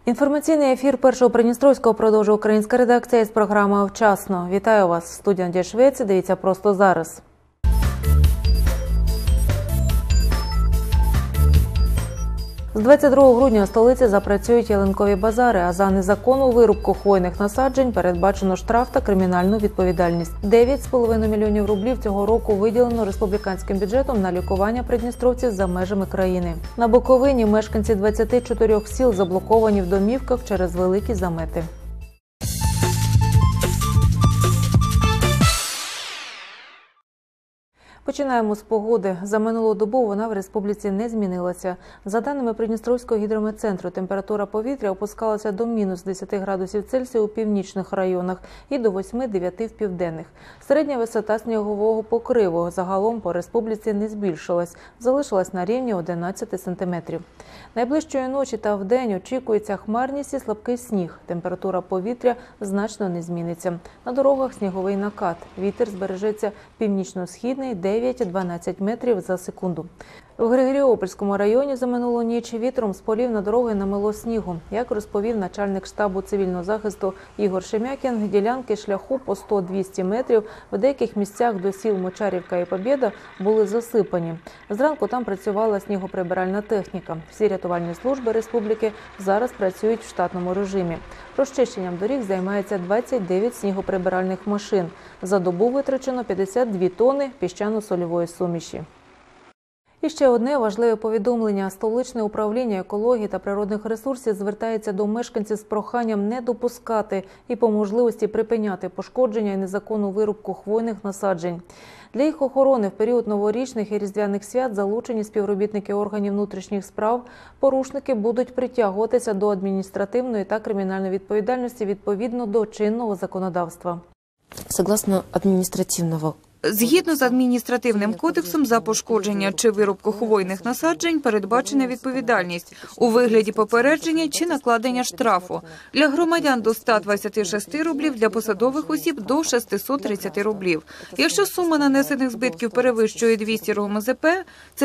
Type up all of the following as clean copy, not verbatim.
Інформаційний ефір Першого Придністровського продовжує українська редакція із програмою «Вчасно». Вітаю вас. Студія Надія Швець. Дивіться просто зараз. З 22 грудня у столиці запрацюють ялинкові базари, а за незаконну вирубку хвойних насаджень передбачено штраф та кримінальну відповідальність. 9,5 мільйонів рублів цього року виділено республіканським бюджетом на лікування придністровців за межами країни. На Буковині мешканці 24 сіл заблоковані в домівках через великі замети. Починаємо з погоди. За минулу добу вона в республіці не змінилася. За даними Придністровського гідрометцентру, температура повітря опускалася до мінус 10 градусів Цельсія у північних районах і до 8-9 в південних. Середня висота снігового покриву загалом по республіці не збільшилась, залишилась на рівні 11 сантиметрів. Найближчої ночі та вдень очікується хмарність і слабкий сніг. Температура повітря значно не зміниться. На дорогах сніговий накат. Вітер збережеться північно-східний 9-12 метрів за секунду. В Григоріопольському районі за минулу ніч вітром з полів на дороги намело снігу. Як розповів начальник штабу цивільного захисту Ігор Шемякін, ділянки шляху по 100-200 метрів в деяких місцях до сіл Мочарівка і Побєда були засипані. Зранку там працювала снігоприбиральна техніка. Всі рятувальні служби республіки зараз працюють в штатному режимі. Розчищенням доріг займається 29 снігоприбиральних машин. За добу витрачено 52 тонни піщано-сольової суміші. І ще одне важливе повідомлення. Столичне управління екології та природних ресурсів звертається до мешканців з проханням не допускати і по можливості припиняти пошкодження і незаконну вирубку хвойних насаджень. Для їх охорони в період новорічних і різдвяних свят залучені співробітники органів внутрішніх справ. Порушники будуть притягуватися до адміністративної та кримінальної відповідальності відповідно до чинного законодавства. Согласно адміністративного Згідно з адміністративним кодексом, за пошкодження чи вирубку хвойних насаджень передбачена відповідальність у вигляді попередження чи накладення штрафу. Для громадян до 126 рублів, для посадових осіб до 630 рублів. Якщо сума нанесених збитків перевищує 200 РГМЗП, це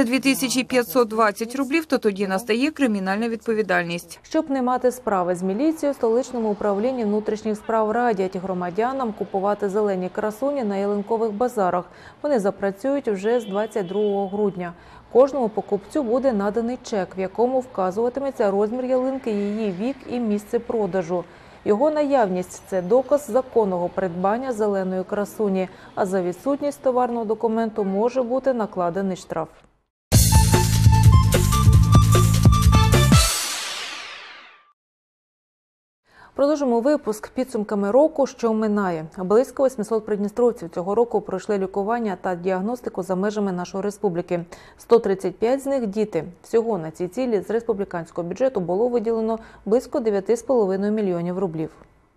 2520 рублів, то тоді настає кримінальна відповідальність. Щоб не мати справи з міліцією, в столичному управлінні внутрішніх справ радять громадянам купувати зелені красуні на ялинкових базарах. Вони запрацюють вже з 22 грудня. Кожному покупцю буде наданий чек, в якому вказуватиметься розмір ялинки, її вік і місце продажу. Його наявність – це доказ законного придбання зеленої красуні, а за відсутність товарного документу може бути накладений штраф. Продовжимо випуск підсумками року, що минає. Близько 800 придністровців цього року пройшли лікування та діагностику за межами нашої республіки. 135 з них – діти. Всього на ці цілі з республіканського бюджету було виділено близько 9,5 мільйонів рублів.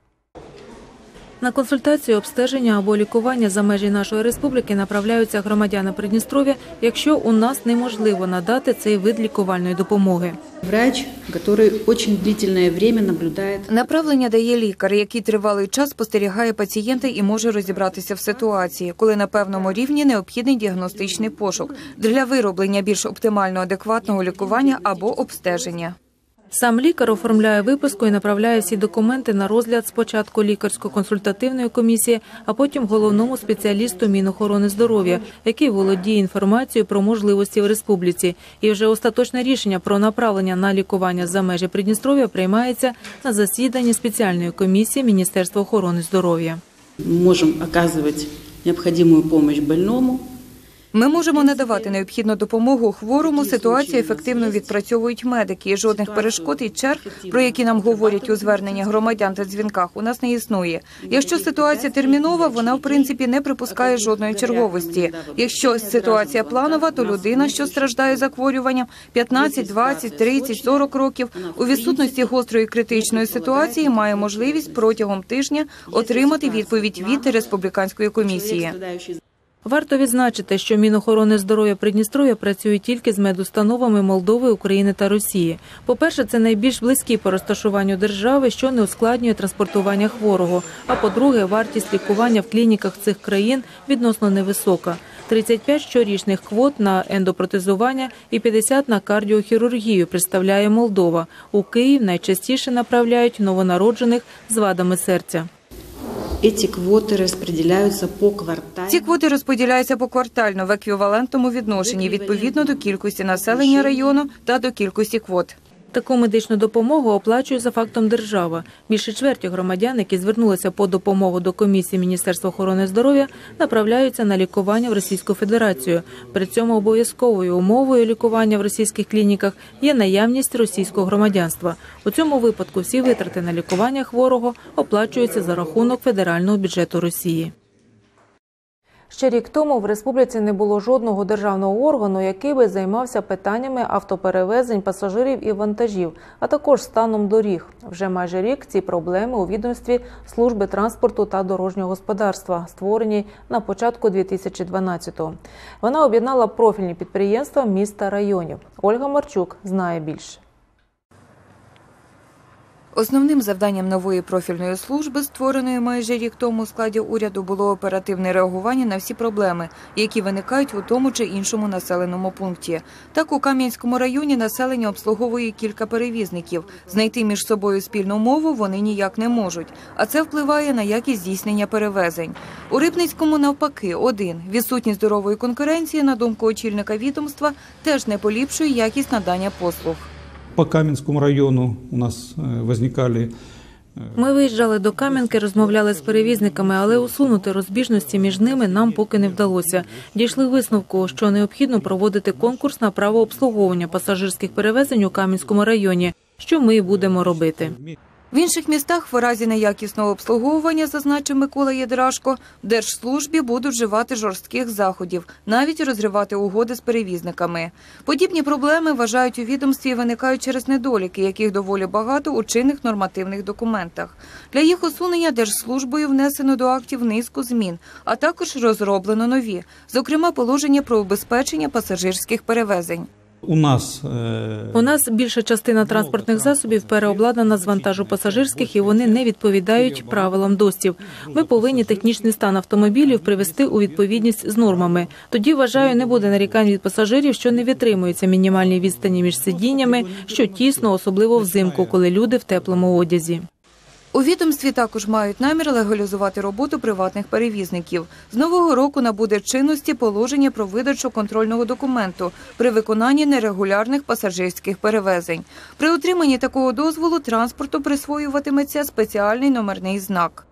На консультацію, обстеження або лікування за межі нашої республіки направляються громадяни Придністров'я, якщо у нас неможливо надати цей вид лікувальної допомоги. Врач, який дуже длительне час наблюдає. Направлення дає лікар, який тривалий час спостерігає пацієнта і може розібратися в ситуації, коли на певному рівні необхідний діагностичний пошук для вироблення більш оптимально адекватного лікування або обстеження. Сам лікар оформляє виписку і направляє всі документи на розгляд спочатку лікарсько-консультативної комісії, а потім головному спеціалісту Мінохорони здоров'я, який володіє інформацією про можливості в республіці. І вже остаточне рішення про направлення на лікування за межі Придністров'я приймається на засіданні спеціальної комісії Міністерства охорони здоров'я. Можемо оказувати необхідну допомогу больному. Ми можемо надавати необхідну допомогу хворому, ситуацію ефективно відпрацьовують медики. І жодних перешкод і черг, про які нам говорять у зверненнях громадян та дзвінках, у нас не існує. Якщо ситуація термінова, вона в принципі не припускає жодної черговості. Якщо ситуація планова, то людина, що страждає захворюванням 15, 20, 30, 40 років, у відсутності гострої критичної ситуації має можливість протягом тижня отримати відповідь від республіканської комісії. Варто відзначити, що Мінохорони здоров'я Придністров'я працює тільки з медустановами Молдови, України та Росії. По-перше, це найбільш близькі по розташуванню держави, що не ускладнює транспортування хворого. А по-друге, вартість лікування в клініках цих країн відносно невисока. 35 щорічних квот на ендопротезування і 50 на кардіохірургію представляє Молдова. У Київ найчастіше направляють новонароджених з вадами серця. Эти квоты распределяются поквартально. Ці квоти розподіляються поквартально в еквівалентному відношенні відповідно до кількості населення району та до кількості квот. Таку медичну допомогу оплачує за фактом держава. Більше чверті громадян, які звернулися по допомогу до комісії Міністерства охорони здоров'я, направляються на лікування в Російську Федерацію. При цьому обов'язковою умовою лікування в російських клініках є наявність російського громадянства. У цьому випадку всі витрати на лікування хворого оплачуються за рахунок федерального бюджету Росії. Ще рік тому в республіці не було жодного державного органу, який би займався питаннями автоперевезень пасажирів і вантажів, а також станом доріг. Вже майже рік ці проблеми у відомстві Служби транспорту та дорожнього господарства, створеній на початку 2012-го. Вона об'єднала профільні підприємства міст та районів. Ольга Марчук знає більше. Основним завданням нової профільної служби, створеної майже рік тому у складі уряду, було оперативне реагування на всі проблеми, які виникають у тому чи іншому населеному пункті. Так, у Кам'янському районі населення обслуговує кілька перевізників. Знайти між собою спільну мову вони ніяк не можуть, а це впливає на якість здійснення перевезень. У Рибницькому навпаки, один. Відсутність здорової конкуренції, на думку очільника відомства, теж не поліпшує якість надання послуг. По Кам'янському району у нас возникали... Ми виїжджали до Кам'янки, розмовляли з перевізниками, але усунути розбіжності між ними нам поки не вдалося. Дійшли висновку, що необхідно проводити конкурс на право обслуговування пасажирських перевезень у Кам'янському районі, що ми і будемо робити. В інших містах в разі неякісного обслуговування, зазначив Микола Єдрашко, в Держслужбі будуть вживати жорстких заходів, навіть розривати угоди з перевізниками. Подібні проблеми, вважають у відомстві, виникають через недоліки, яких доволі багато у чинних нормативних документах. Для їх усунення Держслужбою внесено до актів низку змін, а також розроблено нові, зокрема положення про убезпечення пасажирських перевезень. У нас більша частина транспортних засобів переобладнана з вантажу пасажирських, і вони не відповідають правилам ДОСТів. Ми повинні технічний стан автомобілів привести у відповідність з нормами. Тоді, вважаю, не буде нарікань від пасажирів, що не витримуються мінімальні відстані між сидіннями, що тісно, особливо взимку, коли люди в теплому одязі. У відомстві також мають намір легалізувати роботу приватних перевізників. З нового року набуде чинності положення про видачу контрольного документу при виконанні нерегулярних пасажирських перевезень. При отриманні такого дозволу транспорту присвоюватиметься спеціальний номерний знак.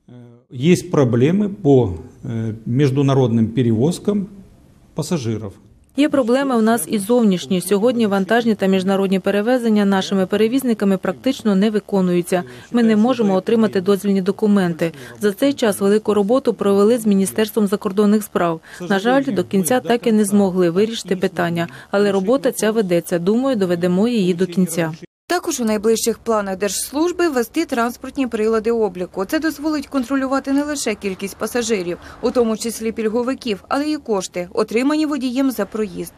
Є проблеми по міжнародним перевозкам пасажирів. Є проблеми у нас і зовнішні. Сьогодні вантажні та міжнародні перевезення нашими перевізниками практично не виконуються. Ми не можемо отримати дозвільні документи. За цей час велику роботу провели з Міністерством закордонних справ. На жаль, до кінця так і не змогли вирішити питання, але робота ця ведеться. Думаю, доведемо її до кінця. Також у найближчих планах Держслужби ввести транспортні прилади обліку. Це дозволить контролювати не лише кількість пасажирів, у тому числі пільговиків, але й кошти, отримані водієм за проїзд.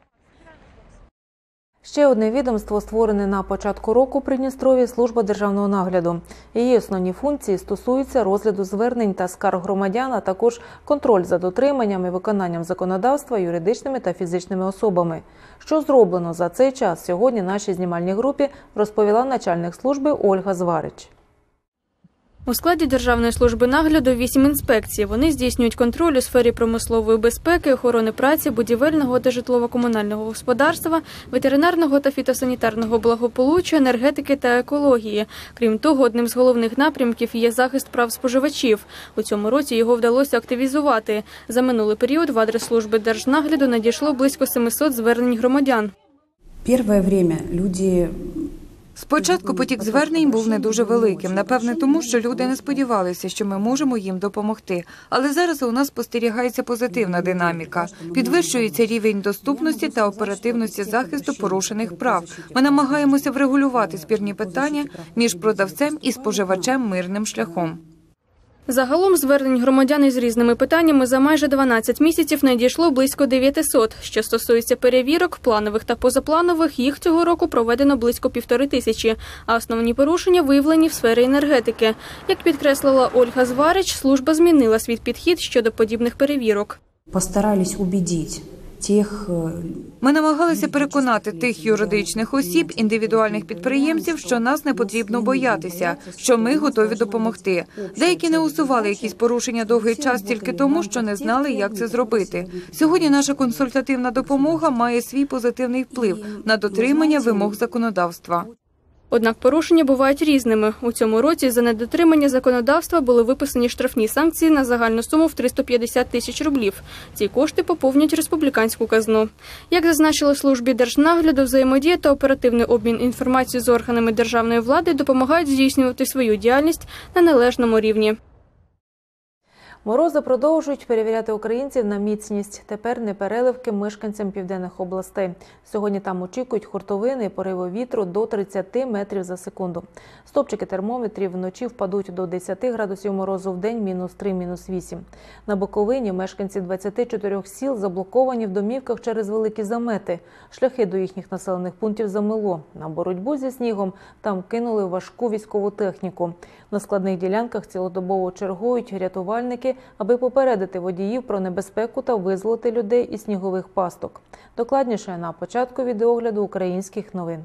Ще одне відомство, створене на початку року при Дністрові – служба державного нагляду. Її основні функції стосуються розгляду звернень та скарг громадян, а також контроль за дотриманням і виконанням законодавства юридичними та фізичними особами. Що зроблено за цей час, сьогодні нашій знімальній групі розповіла начальник служби Ольга Зварич. У складі Державної служби нагляду 8 інспекцій. Вони здійснюють контроль у сфері промислової безпеки, охорони праці, будівельного та житлово-комунального господарства, ветеринарного та фітосанітарного благополуччя, енергетики та екології. Крім того, одним з головних напрямків є захист прав споживачів. У цьому році його вдалося активізувати. За минулий період в адрес служби держнагляду надійшло близько 700 звернень громадян. Первое время люди... Спочатку потік звернень був не дуже великим, напевне тому, що люди не сподівалися, що ми можемо їм допомогти. Але зараз у нас спостерігається позитивна динаміка. Підвищується рівень доступності та оперативності захисту порушених прав. Ми намагаємося врегулювати спірні питання між продавцем і споживачем мирним шляхом. Загалом звернень громадян із різними питаннями за майже 12 місяців надійшло близько 900. Що стосується перевірок, планових та позапланових, їх цього року проведено близько 1500, а основні порушення виявлені в сфері енергетики. Як підкреслила Ольга Зварич, служба змінила свій підхід щодо подібних перевірок. Постарались убедить тех Ми намагалися переконати тих юридичних осіб, індивідуальних підприємців, що нас не потрібно боятися, що ми готові допомогти. Деякі не усували якісь порушення довгий час тільки тому, що не знали, як це зробити. Сьогодні наша консультативна допомога має свій позитивний вплив на дотримання вимог законодавства. Однак порушення бувають різними. У цьому році за недотримання законодавства були виписані штрафні санкції на загальну суму в 350 тисяч рублів. Ці кошти поповнять республіканську казну. Як зазначили в службі держнагляду, взаємодія та оперативний обмін інформацією з органами державної влади допомагають здійснювати свою діяльність на належному рівні. Морози продовжують перевіряти українців на міцність. Тепер не переливки мешканцям південних областей. Сьогодні там очікують хуртовини і пориви вітру до 30 метрів за секунду. Стопчики термометрів вночі впадуть до 10 градусів морозу, в день -3, -8. На Буковині мешканці 24 сіл заблоковані в домівках через великі замети. Шляхи до їхніх населених пунктів замело. На боротьбу зі снігом там кинули важку військову техніку. На складних ділянках цілодобово чергують рятувальники, аби попередити водіїв про небезпеку та визволити людей із снігових пасток. Докладніше на початку відеогляду українських новин.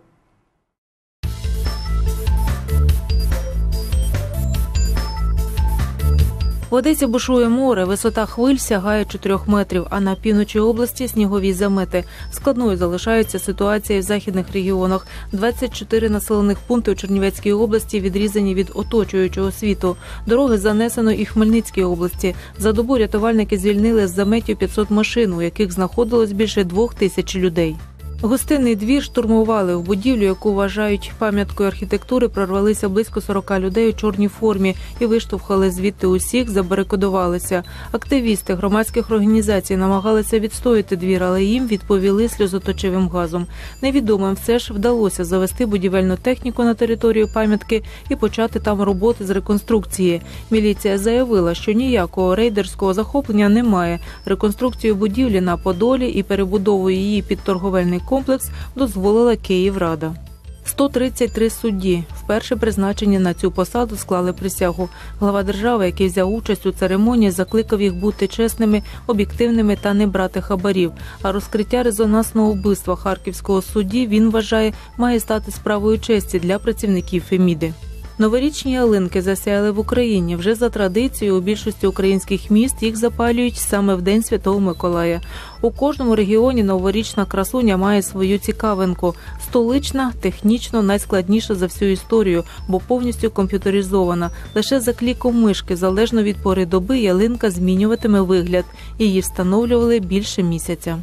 В Одесі бушує море, висота хвиль сягає 4 метрів, а на півночі області снігові замети. Складною залишається ситуація в західних регіонах. 24 населених пункти у Чернівецькій області відрізані від оточуючого світу. Дороги занесено і в Хмельницькій області. За добу рятувальники звільнили з заметів 500 машин, у яких знаходилось більше 2000 людей. Гостинний двір штурмували. В будівлю, яку вважають пам'яткою архітектури, прорвалися близько 40 людей у чорній формі і виштовхали звідти усіх, забарикадувалися. Активісти громадських організацій намагалися відстояти двір, але їм відповіли сльозоточивим газом. Невідомим все ж вдалося завести будівельну техніку на територію пам'ятки і почати там роботи з реконструкції. Міліція заявила, що ніякого рейдерського захоплення немає. Реконструкцію будівлі на Подолі і перебудову її під торговельний комплекс дозволила Київрада. 133 судді, вперше призначені на цю посаду, склали присягу. Глава держави, який взяв участь у церемонії, закликав їх бути чесними, об'єктивними та не брати хабарів. А розкриття резонансного вбивства харківського судді, він вважає, має стати справою честі для працівників Феміди. Новорічні ялинки засяяли в Україні. Вже за традицією у більшості українських міст їх запалюють саме в День Святого Миколая. У кожному регіоні новорічна красуня має свою цікавинку. Столична, технічно найскладніша за всю історію, бо повністю комп'ютеризована. Лише за кліком мишки, залежно від пори доби, ялинка змінюватиме вигляд. Її встановлювали більше місяця.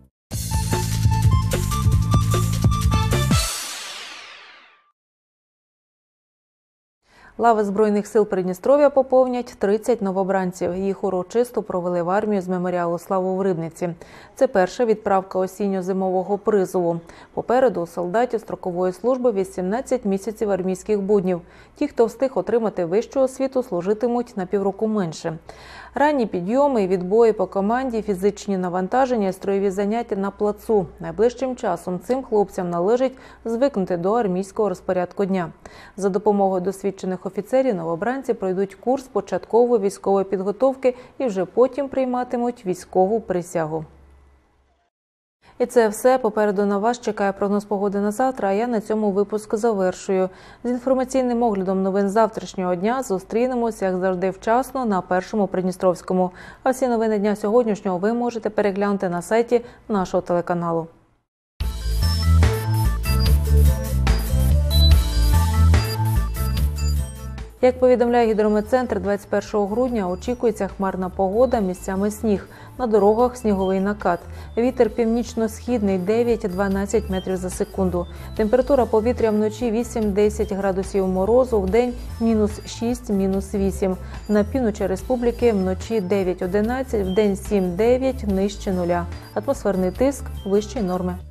Лави Збройних сил Придністров'я поповнять 30 новобранців. Їх урочисто провели в армію з меморіалу «Славу в Рибниці». Це перша відправка осінньо-зимового призову. Попереду у солдатів строкової служби 18 місяців армійських буднів. Ті, хто встиг отримати вищу освіту, служитимуть на півроку менше. Ранні підйоми і відбої по команді, фізичні навантаження і строєві заняття на плацу. Найближчим часом цим хлопцям належить звикнути до армійського розпорядку дня. За допомогою досвідчених офіцерів новобранці пройдуть курс початкової військової підготовки і вже потім прийматимуть військову присягу. І це все. Попереду на вас чекає прогноз погоди на завтра, а я на цьому випуск завершую. З інформаційним оглядом новин завтрашнього дня зустрінемося, як завжди, вчасно на Першому Придністровському. А всі новини дня сьогоднішнього ви можете переглянути на сайті нашого телеканалу. Як повідомляє гідрометцентр, 21 грудня очікується хмарна погода, місцями сніг. На дорогах сніговий накат. Вітер північно-східний 9-12 метрів за секунду. Температура повітря вночі 8-10 градусів морозу, вдень -6, -8. На півночі республіки вночі 9-11, вдень 7-9, нижче нуля. Атмосферний тиск вище норми.